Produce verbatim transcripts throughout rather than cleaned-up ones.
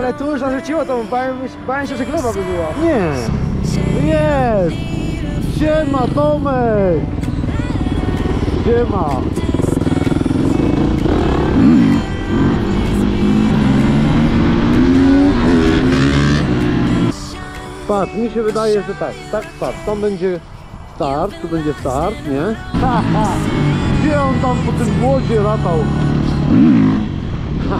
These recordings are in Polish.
ale tu już narzuciło to, bałem, bałem się, że gleba by była. Nie! Jest! Siema Tomek! Siema! Patrz, mi się wydaje, że tak, tak, patrz, tam będzie start, tu będzie start, nie? Ha, ha. Gdzie on tam po tym błocie latał? Ha.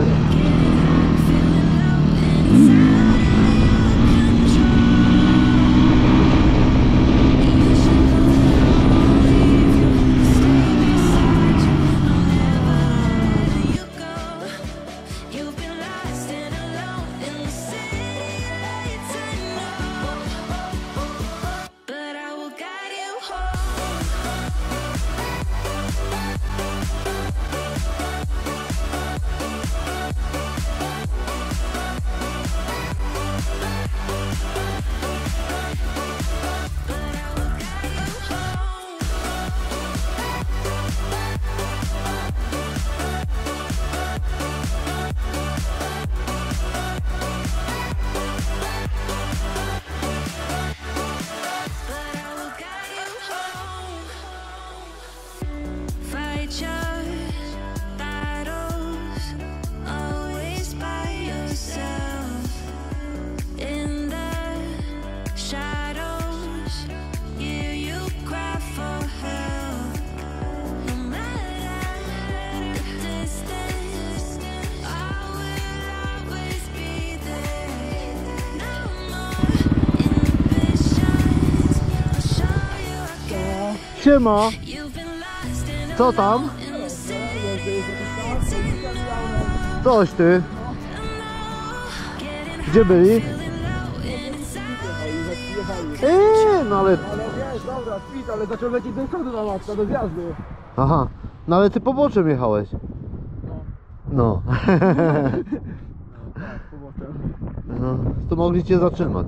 Siema! Co tam? Coś ty? Gdzie byli? Eee, no ale... Ale wiesz, dobra, spit, ale zaczął lecieć do przodu na matka, do zjazdu. Aha, no ale ty poboczem jechałeś. No. Tak, poboczem. No, to mogli cię zatrzymać.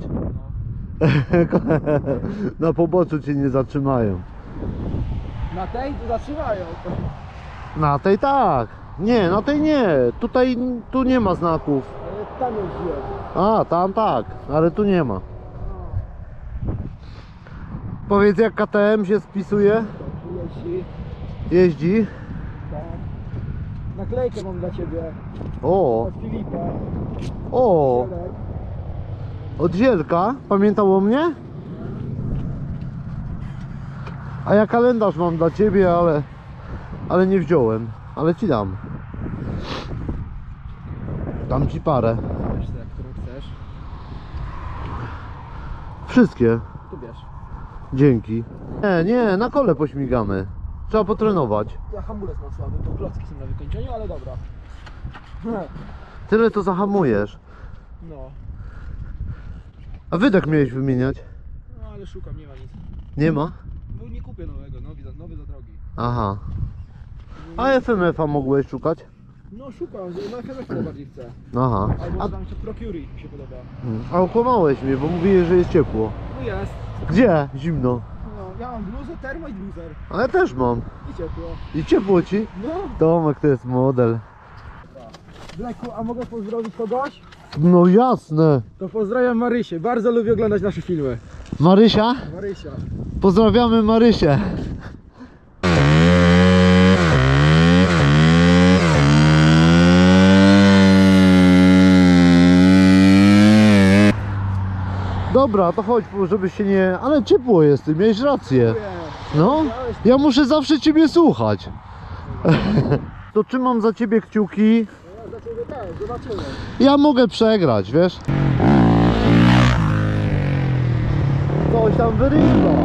Na poboczu cię nie zatrzymają. Na tej tu zatrzymają. Na tej tak. Nie, na tej nie. Tutaj tu nie ma znaków. Ale tam jest zjazd. A, tam tak, ale tu nie ma. Powiedz, jak K T M się spisuje? Jeździ. Jeździ? Tak. Naklejkę mam dla ciebie. O, Od Filipa. o, Zielek. od Zielka? Pamiętał o mnie? A ja kalendarz mam dla ciebie, ale ale nie wziąłem, ale ci dam. Dam ci parę. Wiesz co, jak którą chcesz? Wszystkie. Tu bierz. Dzięki. Nie, nie, na kole pośmigamy. Trzeba potrenować. Ja hamulec mam słaby, bo klocki są na wykończeniu, ale dobra. Tyle to zahamujesz. No. A wydech miałeś wymieniać? No ale szukam, nie ma nic. Nie ma? Bo nie kupię nowego, nowy, nowy do drogi. Aha. A F M F a mogłeś szukać? No szukam, na F M F najbardziej chcę. Aha. Albo A, tam się Procuri mi się podoba. a okłamałeś mnie, bo mówiłeś, że jest ciepło. No jest. Gdzie? Zimno. No, ja mam bluzę, termo i bluzer. A ja też mam. I ciepło. I ciepło ci? No. Tomek to jest model. Bleku, a mogę pozdrowić kogoś? No jasne. To pozdrawiam Marysię, bardzo lubię oglądać nasze filmy. Marysia? Marysia. Pozdrawiamy Marysię. Dobra, to chodź, żebyś się nie... Ale ciepło jest, ty miałeś rację. No, ja muszę zawsze ciebie słuchać. To trzymam za ciebie kciuki. Ja za ciebie też, zobaczymy. Ja mogę przegrać, wiesz? Coś tam wyrywa.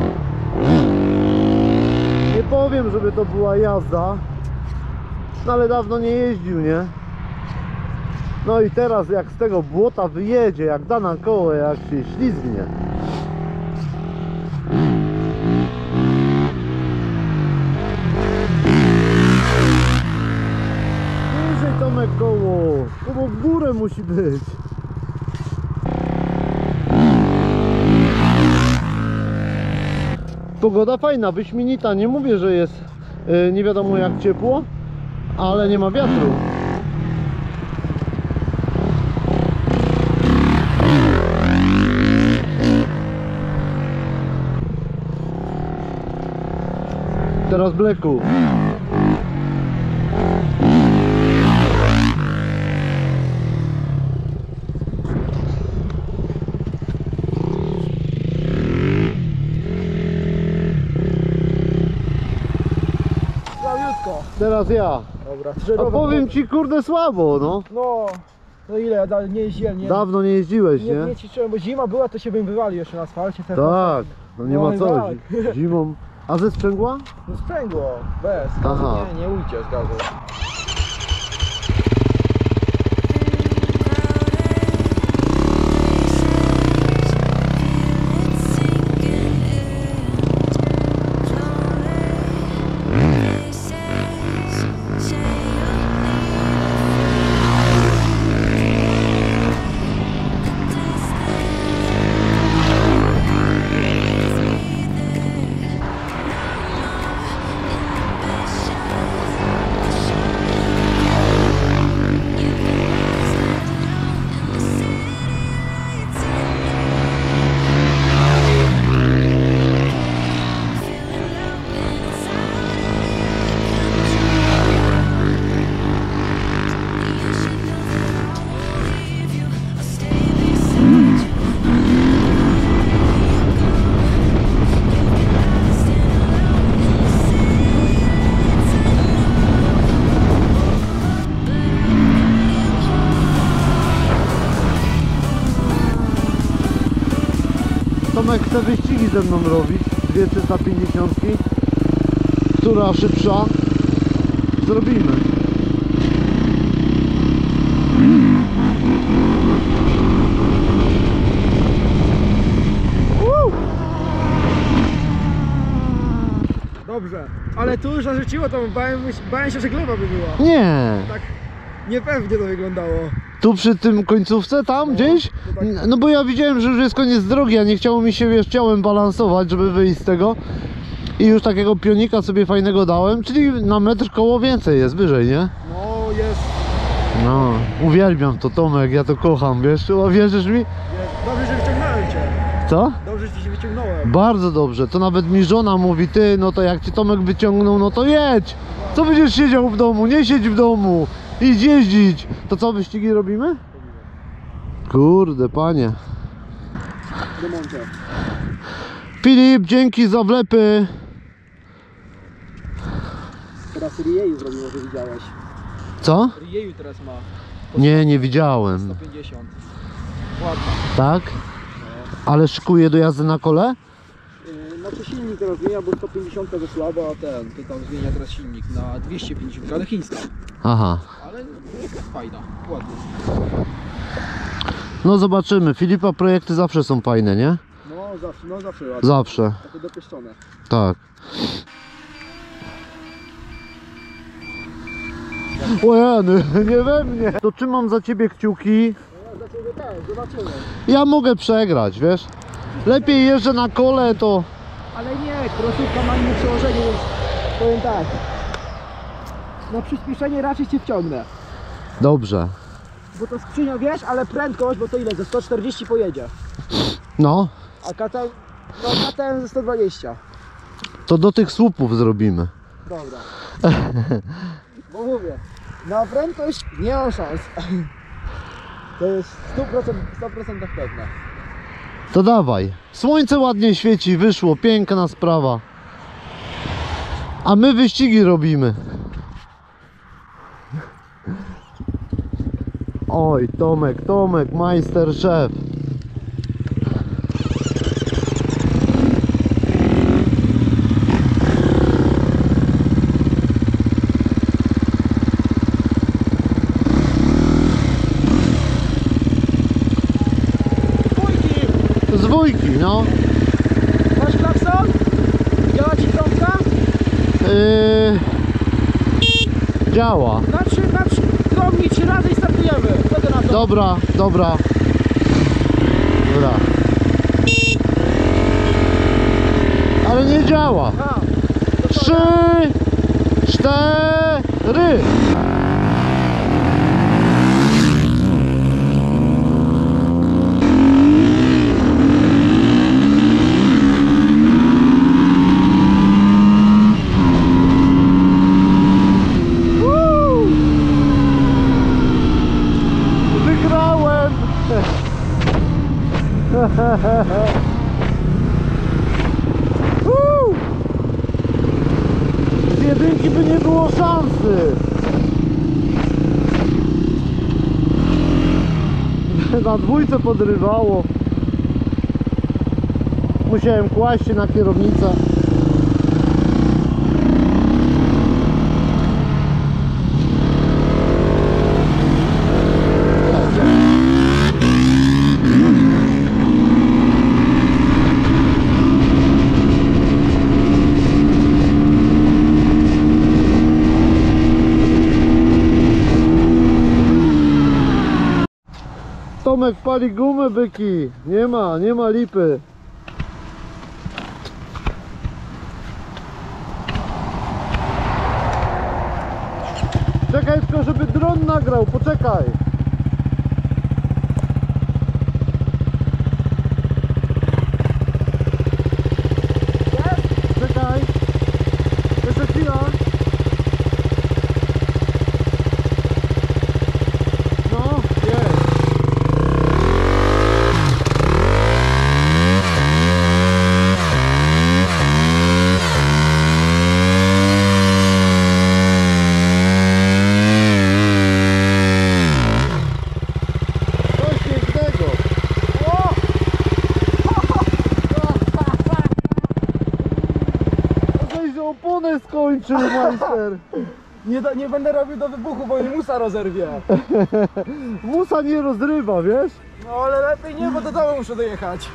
Nie powiem, żeby to była jazda. No ale dawno nie jeździł, nie? No i teraz jak z tego błota wyjedzie, jak da na koło, jak się ślizgnie. Wyżej Tomek koło, koło w górę musi być. Pogoda fajna, wyśmienita, nie mówię, że jest yy, nie wiadomo jak ciepło, ale nie ma wiatru. Teraz bleku. Słabiutko. Teraz ja. Dobra, A drzewowe. powiem ci, kurde, słabo, no. No, no ile, da- nie jeździłem, nie, Dawno nie jeździłeś, nie, nie? nie ćwiczyłem, bo zima była, to się bym wywalił jeszcze na asfalcie. Teraz Tak, no nie No ma i co. tak. Zimą. A ze sprzęgła? No sprzęgło, bez, Aha. nie, nie ujdzie z gazu. Tomek chce wyścigi ze mną robić, dwie trzysta pięćdziesiąt, która szybsza, zrobimy. Woo! Dobrze, ale tu już narzuciło to, bałem, bałem się, że gleba by była. Nie, Tak niepewnie to wyglądało. tu przy tym końcówce, tam No, gdzieś? to tak. No bo ja widziałem, że już jest koniec drogi, a nie chciało mi się, wiesz, ciałem balansować, żeby wyjść z tego. I już takiego pionika sobie fajnego dałem, czyli na metr koło więcej jest, wyżej, nie? No jest, No, uwielbiam to, Tomek, ja to kocham, wiesz, a wierzysz mi? jest. Dobrze, że wyciągnąłem cię. Co? Dobrze, że cię wyciągnąłem. Bardzo dobrze, to nawet mi żona mówi, ty, no to jak cię Tomek wyciągnął, no to jedź! Co będziesz siedział w domu? Nie siedź w domu! Idź jeździć! To co, wyścigi robimy? Kurde, panie. Remoncie. Filip, dzięki za wlepy. Teraz Rieju zrobił, może widziałeś. Co? Rieju teraz ma Nie, nie widziałem. sto pięćdziesiąt. Ładna. Tak? Ale szykuje do jazdy na kole? Yy, Znaczy silnik teraz zmienia, bo sto pięćdziesiąt za słaba, a ten, to tam zmienia teraz silnik na dwieście pięćdziesiąt, ale chińska. Aha. Ale fajna, ładna. No zobaczymy. Filipa projekty zawsze są fajne, nie? No zawsze, no zawsze ładna. Zawsze. Takie dopieszczone. Tak. O Jany, nie we mnie. To trzymam za ciebie kciuki. No ja za ciebie też, zobaczymy. Ja mogę przegrać, wiesz? Lepiej jeżdżę na kole, to... Ale nie, krosówka ma inne przełożenie, więc powiem tak. Na przyspieszenie raczej cię wciągnę. Dobrze. Bo to skrzynia, wiesz, ale prędkość, bo to ile? Ze sto czterdzieści pojedzie. No, A K T M, no K T M ze sto dwadzieścia. to do tych słupów zrobimy. Dobra. Bo mówię, na prędkość nie mam szans. To jest sto procent, sto procent pewne. To dawaj. Słońce ładnie świeci, wyszło, piękna sprawa. A my wyścigi robimy. Oj, Tomek, Tomek, majster szef. Dwójki! Z dwójki, no. Masz klakson? Działa ci trąbka? Yy... Działa. Na trzy, na trzy, trąbni trzy razy i startujemy. Co ty na to? Dobra, dobra. Dobra. Ale nie działa. A, to co? Trzy, cztery. jedynki by nie było szansy. Na dwójce podrywało. Musiałem kłaść się na kierownicę. Tomek pali gumę, byki. Nie ma, nie ma lipy. Czekaj tylko, żeby dron nagrał, poczekaj. Czekaj. Jeszcze chwila. No, jest. Coś pięknego. O! Żeś oponę skończył, majster. Nie, do, nie będę robił do wybuchu, bo mi musa rozerwie. Musa nie rozrywa, wiesz? No ale lepiej nie, bo do domu muszę dojechać.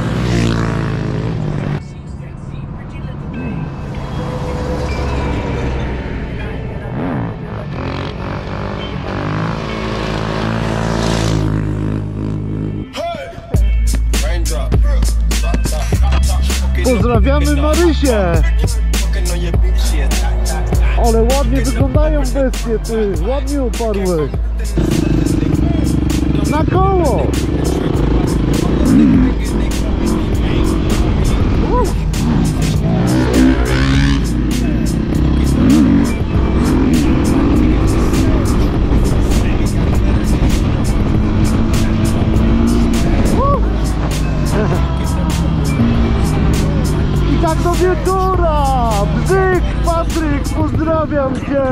Pozdrawiamy Marysię! Ale ładnie wyglądają bestie, ty! Ładnie oparłeś! Na koło! I tak do wieczora! Bzyk, Patryk, pozdrawiam cię!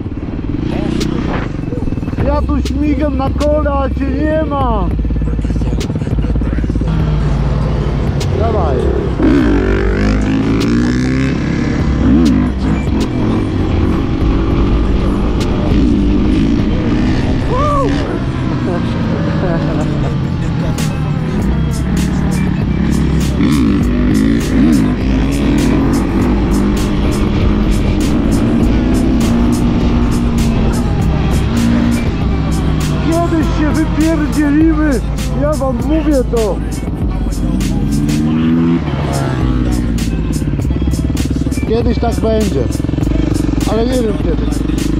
Ja tu śmigam na kole, a cię nie ma! Dawaj! Woo! Kiedyś się wypierdzielimy, ja wam mówię to. Kiedyś tak będzie, ale nie wiem kiedy.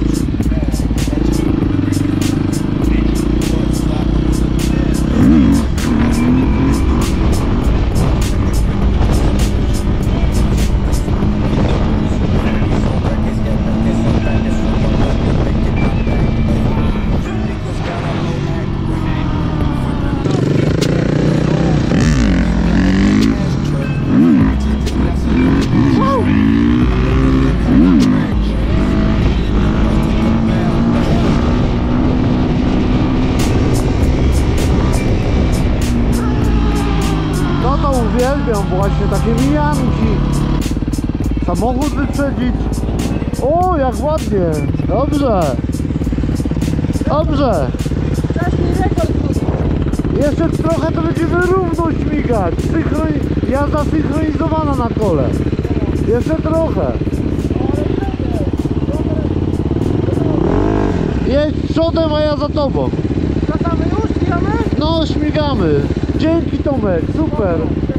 No to uwielbiam właśnie takie mijanki. Samochód wyprzedzić. O, jak ładnie. Dobrze. Dobrze. Jeszcze trochę to będziemy równo śmigać. Synchroni... Jazda synchronizowana na kole. Jeszcze trochę. Jedź przodem, a ja za tobą. Wracamy już, śmigamy? No, śmigamy. Dzięki, Tomek, super.